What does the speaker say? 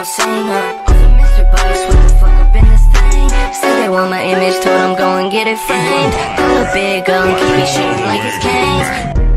gon' sing, Mr. Boss, what the fuck up in this thing? Said they want my image, told them go and get it framed. Got a big gun, keep me shooting like it's games.